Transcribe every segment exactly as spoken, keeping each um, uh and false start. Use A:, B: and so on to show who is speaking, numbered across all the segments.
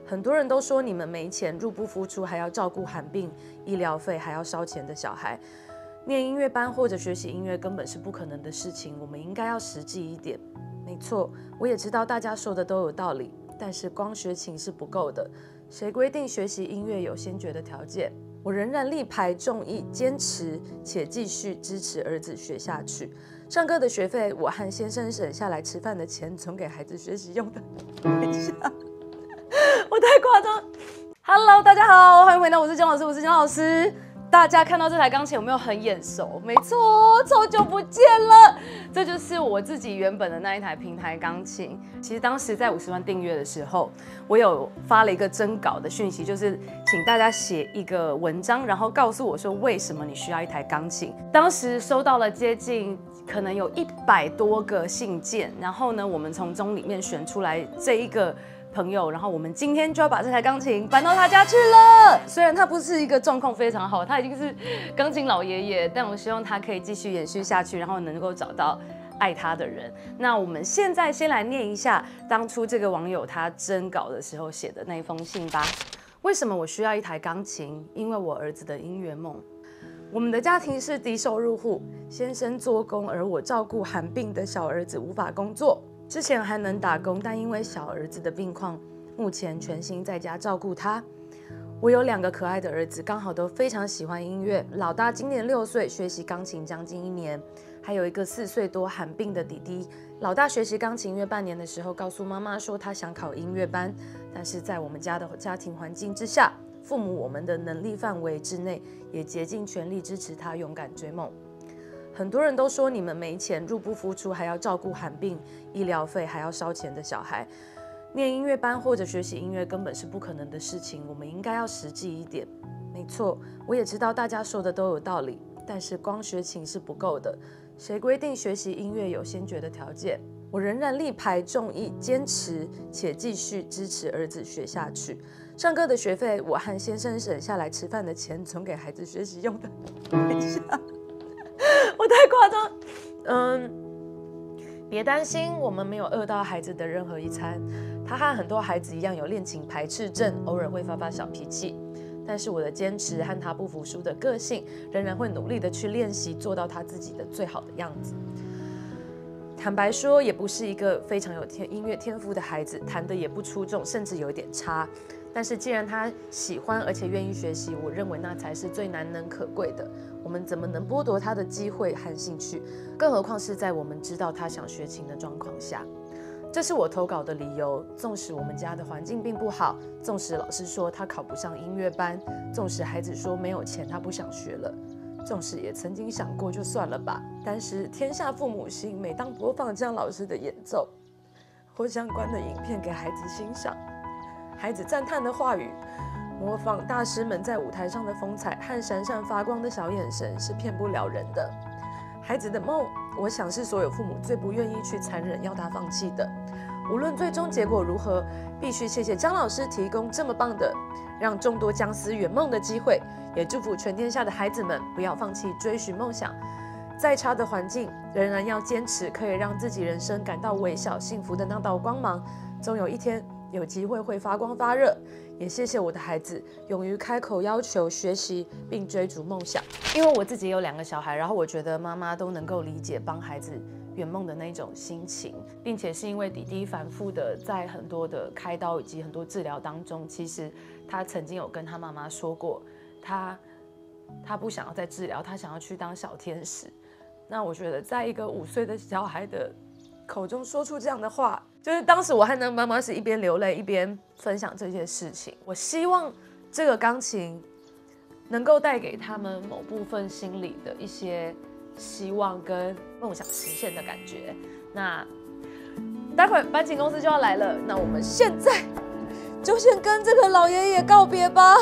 A: 很多人都说你们没钱，入不敷出，还要照顾罕病、医疗费，还要烧钱的小孩。念音乐班或者学习音乐根本是不可能的事情，我们应该要实际一点。没错，我也知道大家说的都有道理，但是光学琴是不够的。谁规定学习音乐有先决的条件？我仍然力排众议，坚持且继续支持儿子学下去。上课的学费，我和先生省下来吃饭的钱，存给孩子学习用的。等一下，我太夸张。Hello， 大家好，欢迎回到我是姜老师，我是姜老师。大家看到这台钢琴有没有很眼熟？没错，超久不见了。这就是我自己原本的那一台平台钢琴。其实当时在五十万订阅的时候，我有发了一个征稿的讯息，就是请大家写一个文章，然后告诉我说为什么你需要一台钢琴。当时收到了接近可能有一百多个信件，然后呢，我们从中里面选出来这一个朋友，然后我们今天就要把这台钢琴搬到他家去了。虽然他不是一个状况非常好，他已经是钢琴老爷爷，但我希望他可以继续延续下去，然后能够找到爱他的人。那我们现在先来念一下当初这个网友他征稿的时候写的那一封信吧。为什么我需要一台钢琴？因为我儿子的音乐梦。我们的家庭是低收入户，先生做工，而我照顾罕病的小儿子，无法工作。之前还能打工，但因为小儿子的病况，目前全心在家照顾他。我有两个可爱的儿子，刚好都非常喜欢音乐。老大今年六岁，学习钢琴将近一年，还有一个四岁多罕病的弟弟。老大学习钢琴约半年的时候，告诉妈妈说他想考音乐班，但是在我们家的家庭环境之下，父母我们的能力范围之内，也竭尽全力支持他勇敢追梦。很多人都说你们没钱，入不敷出，还要照顾罕病、医疗费，还要烧钱的小孩。念音乐班或者学习音乐根本是不可能的事情，我们应该要实际一点。没错，我也知道大家说的都有道理，但是光学琴是不够的。谁规定学习音乐有先决的条件？我仍然力排众议，坚持且继续支持儿子学下去。上课的学费，我和先生省下来吃饭的钱，存给孩子学习用的。等一下。我太夸张，嗯，别担心，我们没有饿到孩子的任何一餐。他和很多孩子一样有恋情排斥症，偶尔会发发小脾气。但是我的坚持和他不服输的个性，仍然会努力的去练习，做到他自己的最好的样子。坦白说，也不是一个非常有天音乐天赋的孩子，弹得也不出众，甚至有一点差。但是既然他喜欢而且愿意学习，我认为那才是最难能可贵的。我们怎么能剥夺他的机会和兴趣？更何况是在我们知道他想学琴的状况下。这是我投稿的理由。纵使我们家的环境并不好，纵使老师说他考不上音乐班，纵使孩子说没有钱他不想学了，纵使也曾经想过就算了吧。但是天下父母心，每当播放姜老师的演奏或相关的影片给孩子欣赏，孩子赞叹的话语，模仿大师们在舞台上的风采和闪闪发光的小眼神是骗不了人的。孩子的梦，我想是所有父母最不愿意去残忍要他放弃的。无论最终结果如何，必须谢谢姜老师提供这么棒的让众多姜丝圆梦的机会，也祝福全天下的孩子们不要放弃追寻梦想。再差的环境，仍然要坚持可以让自己人生感到微小幸福的那道光芒，总有一天有机会会发光发热。也谢谢我的孩子勇于开口要求学习并追逐梦想。因为我自己也有两个小孩，然后我觉得妈妈都能够理解帮孩子圆梦的那种心情，并且是因为弟弟反复的在很多的开刀以及很多治疗当中，其实他曾经有跟他妈妈说过，他他不想要再治疗，他想要去当小天使。那我觉得在一个五岁的小孩的口中说出这样的话，就是当时我和那妈妈是一边流泪一边分享这些事情。我希望这个钢琴能够带给他们某部分心里的一些希望跟梦想实现的感觉。那待会搬琴公司就要来了，那我们现在就先跟这个老爷爷告别吧。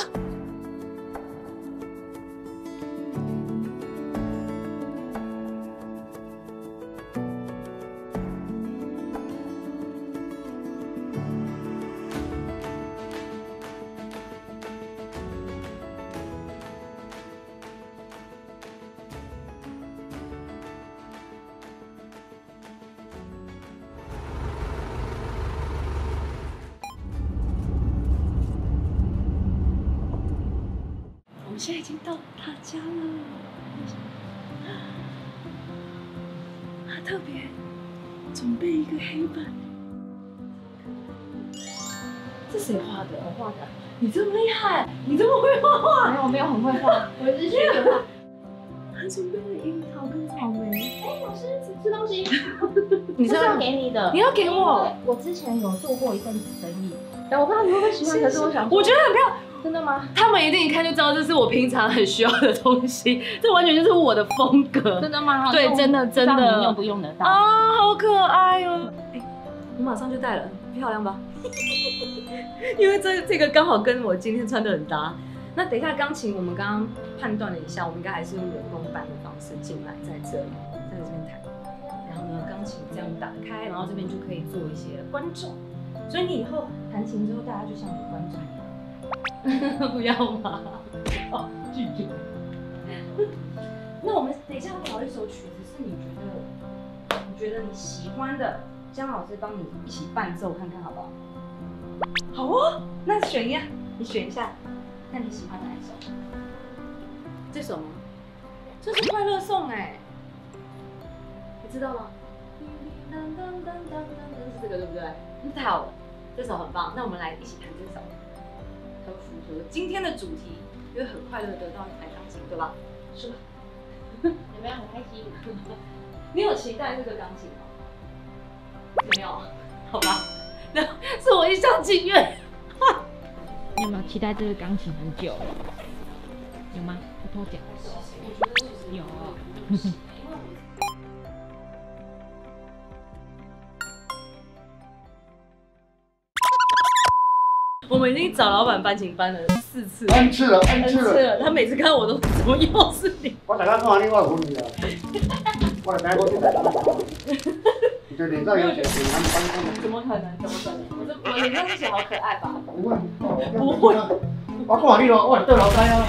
A: 们现在已经到他家了。他特别准备一个黑板。这谁画的？我画的。你这么厉害，你这么会画画？
B: 没有，没有很会画，我只是学着画。
A: 他准备了樱桃跟草莓。
B: 哎，老师吃东西。
A: 你
B: 是要给你的，
A: 你要给我？
B: 我之前有做过一份生意，但我不知道你会不会喜欢。可是我想，
A: 我觉得很漂亮。
B: 真的吗？
A: 他们一定一看就知道这是我平常很需要的东西，这完全就是我的风格。
B: 真的吗？
A: 对，真的真的。
B: 你用不用得到
A: 啊？好可爱哦！哎，我马上就带了，漂亮吧？因为这这个刚好跟我今天穿的很搭。那等一下钢琴，我们刚刚判断了一下，我们应该还是用人工搬的方式进来，在这里，在这边弹。然后呢，钢琴这样打开，然后这边就可以做一些观众。所以你以后弹琴之后，大家就像你观众一样。不要嘛！哦，拒绝。那我们等一下要找一首曲子，是你觉得你觉得你喜欢的，姜老师帮你一起伴奏看看好不好？好哦，那选一下，你选一下，看你喜欢哪一首？这首吗？这是快乐颂哎，你知道吗？是这个对不对？那太好了，这首很棒。那我们来一起弹这首。很符合今天的主题，因为很快乐得到一台钢琴，对吧？是吧？
B: 有没有很开心？
A: 你有期待这个钢琴吗？没有，好吧，那是我一厢情愿。
B: 你有没有期待这个钢琴很久了？有吗？偷偷讲。有啊。
A: 我们已经找老板搬琴搬了四次了
C: ，n 次了，n 次了。
A: 他每次看到我都怎么又是你？
C: 我大家看你我混你啊！我来我你的脸上有写写他们帮他们。
A: 怎么可能？怎么可能？我这我脸上是写好可爱吧？
C: 不会，不会。我看你咯，我是倒老师啊。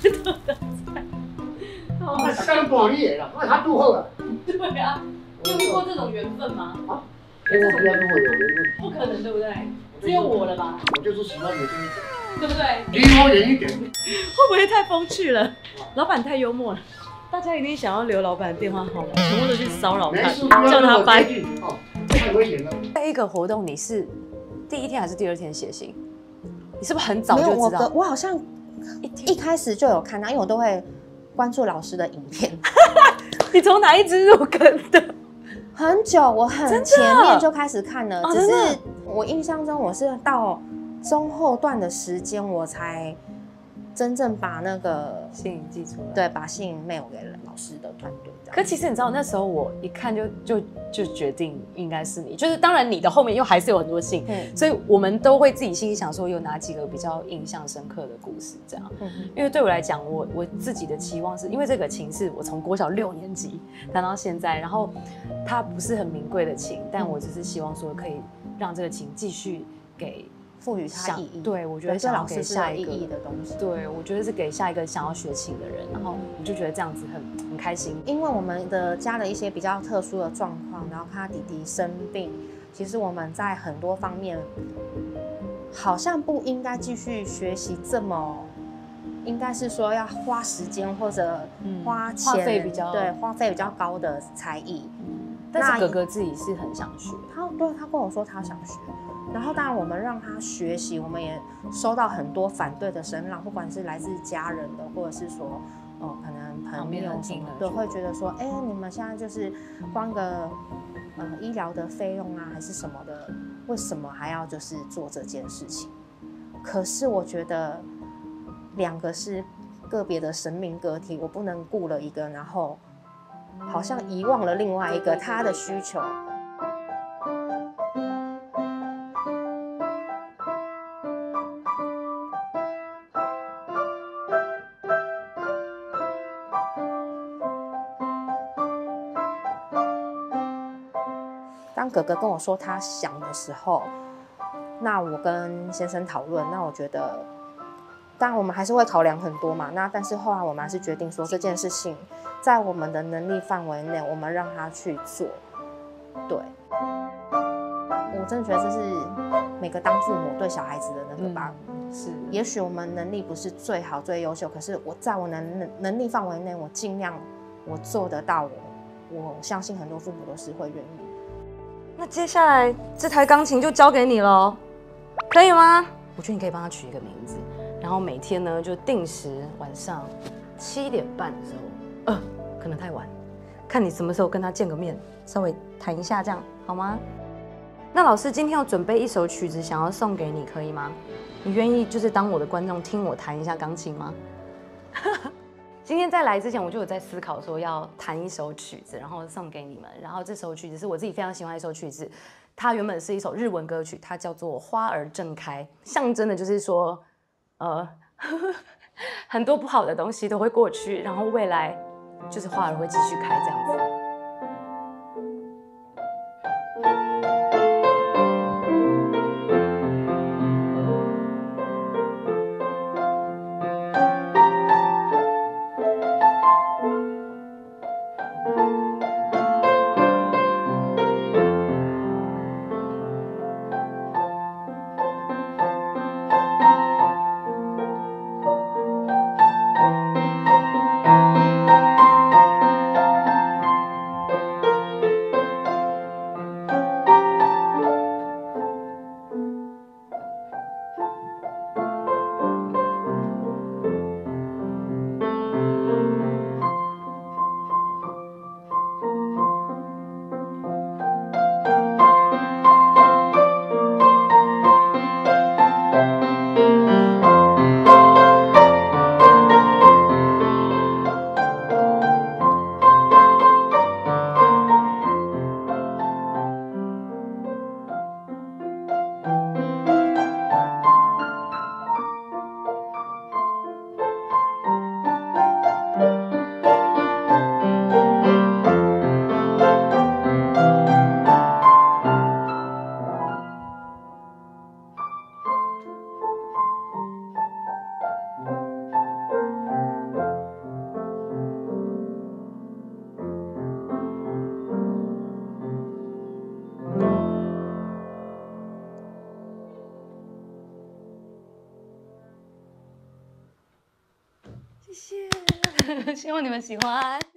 C: 我大家都看你的啦，我他拄好啊。
A: 对啊，你有遇过这种缘分吗？啊？
C: 我不要跟我有缘分。
A: 不可能，对不对？只有我了吧？
C: 我就是喜欢你这一种，
A: 对不对？
C: 离我远一点。会
A: 不会太风趣了？老板太幽默了，大家一定想要留老板的电话号码，全部都去骚扰他，叫他搬。
C: 哦，太危险了。
A: 这一个活动你是第一天还是第二天写信？你是不是很早就知道？
D: 我好像一开始就有看到，因为我都会关注老师的影片。
A: 你从哪一支入坑的？
D: 很久，我很前面就开始看了，只是我印象中我是到中后段的时间我才真正把那个
A: 信寄出来，
D: 对，把信 mail 给了老师的团队。
A: 可其实你知道，那时候我一看就就就决定应该是你，就是当然你的后面又还是有很多信，嗯、所以我们都会自己心里想说有哪几个比较印象深刻的故事这样。嗯、因为对我来讲，我我自己的期望是因为这个琴是我从国小六年级弹到现在，然后它不是很名贵的琴，但我只是希望说可以让这个琴继续给。
D: 赋予它意义，
A: 对我觉得想要给下一个
D: 意义的东西，
A: 对我觉得是给下一个想要学琴的人，然后我就觉得这样子很很开心。
D: 因为我们的家的一些比较特殊的状况，然后他弟弟生病，其实我们在很多方面好像不应该继续学习这么，应该是说要花时间或者花钱，
A: 花费比较
D: 对花费比较高的才艺。
A: 但是哥哥自己是很想学，
D: 他对他跟我说他想学。然后，当然我们让他学习，我们也收到很多反对的声浪，不管是来自家人的，或者是说，哦，可能朋友什么的，会觉得说，哎，你们现在就是光个呃医疗的费用啊，还是什么的，为什么还要就是做这件事情？可是我觉得两个是个别的生命个体，我不能顾了一个，然后好像遗忘了另外一个他的需求。当哥哥跟我说他想的时候，那我跟先生讨论，那我觉得，当然我们还是会考量很多嘛。那但是后来我们还是决定说这件事情在我们的能力范围内，我们让他去做。对， 我真的觉得这是每个当父母对小孩子的那个吧。
A: 嗯、是，
D: 也许我们能力不是最好、最优秀，可是我在我能能力范围内，我尽量我做得到我。我相信很多父母都是会愿意。
A: 那接下来这台钢琴就交给你了，可以吗？我觉得你可以帮他取一个名字，然后每天呢就定时晚上七点半的时候，呃，可能太晚，看你什么时候跟他见个面，稍微弹一下这样好吗？那老师今天有准备一首曲子想要送给你，可以吗？你愿意就是当我的观众听我弹一下钢琴吗？今天在来之前，我就有在思考说要弹一首曲子，然后送给你们。然后这首曲子是我自己非常喜欢的一首曲子，它原本是一首日文歌曲，它叫做《花儿正开》，象征的就是说，呃，很多不好的东西都会过去，然后未来就是花儿会继续开这样子。谢谢，希望你们喜欢。